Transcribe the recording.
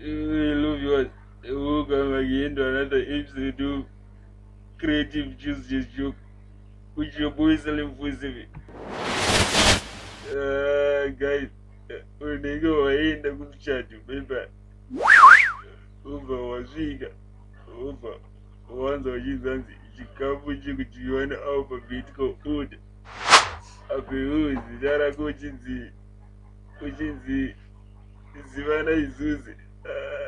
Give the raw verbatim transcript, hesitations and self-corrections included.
love yours. Who come again to another episode of Creative Juice Joke, which your boy selling pussy. Uh, guys, when they go waenda kumchat beba uva wasvika uva wanza wachinzanzi chikafu chekuchiwana alphabetical order apewo zita rako uchinzi uchinzi zivana izuzi.